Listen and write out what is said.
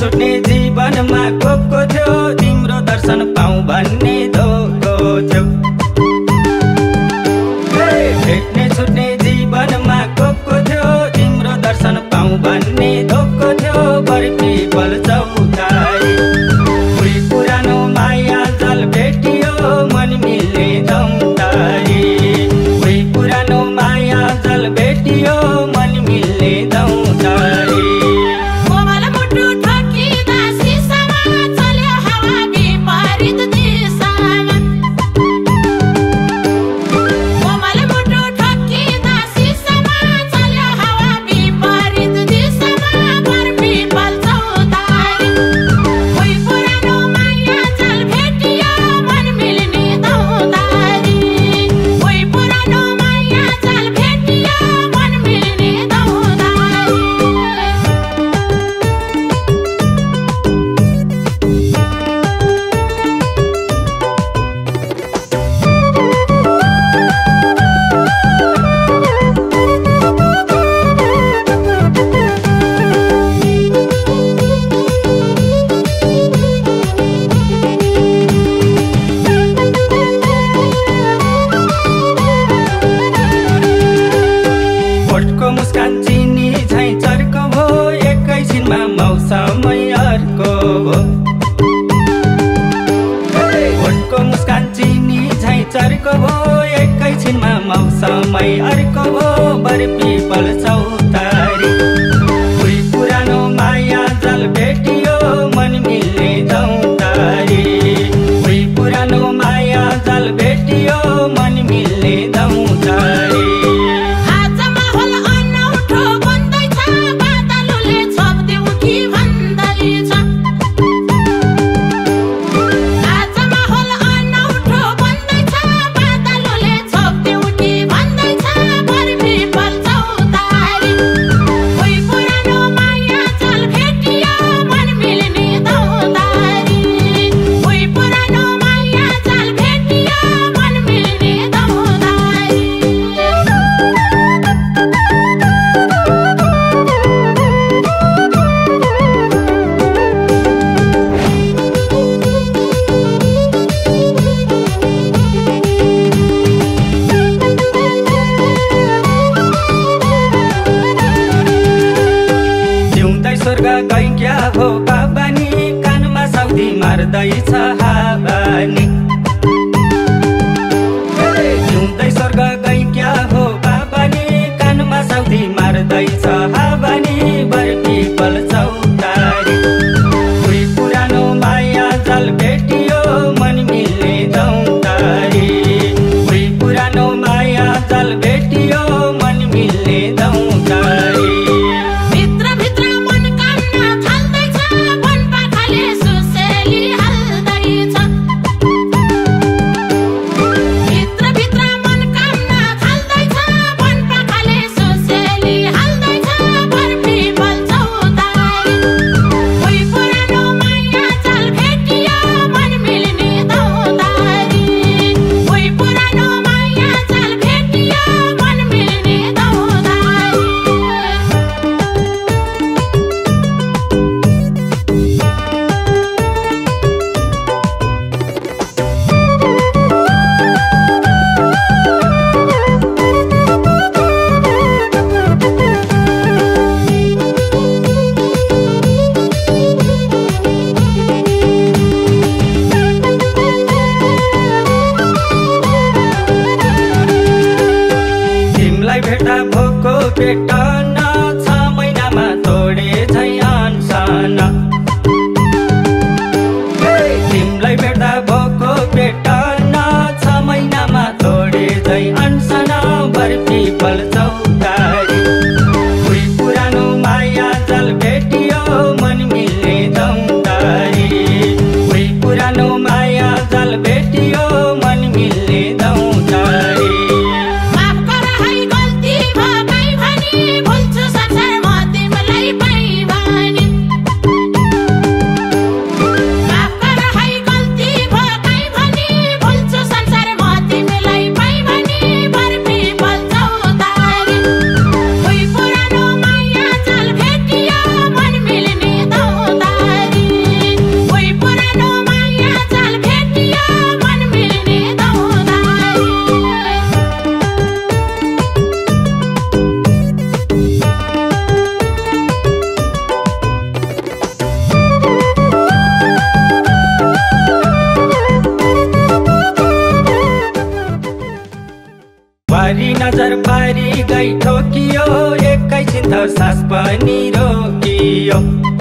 छुट्ने जीवनमा को थियो तिम्रो दर्शन पाऊँ भन्ने धोको थियो। भेट्ने छुट्ने जीवनमा को थियो तिम्रो दर्शन पाऊँ भन्ने धोको थियो। बरपिपल चौतारी उही पुरानो माया जल भेटियो मन मिल्ने दौतारी। उही पुरानो माया जल भेटियो मन मिल्ने दौतारी। मुस्कान चिनी झैं चर्को भो एकैछिनमा मौसमै अर्को भो। होठको मुस्कान चिनी झैं चर्को भो एकैछिनमा मौसमै अर्को भो। बरपिपल चौतारी उही पुरानो माया जल भेटियो मन मिल्ने दौतारी। उही पुरानो माया जल भेटियो मन मिल्ने दौतारी। स्वर्ग गई क्या हो बाबानी कानमा साउदी मार्दैछ हावानी। जिउँदै स्वर्ग गई क्या हो बाबानी कानमा साउदी मार्दैछ हावानी। बरपिपल चौतारी उही पुरानो माया जल भेटियो मन मिल्ने दौतारी। उही पुरानो माया जल भेटियो मन मिल्ने दौतारी। नजर पारी गई ठोकियो एकैछिन त सास पनि रोकियो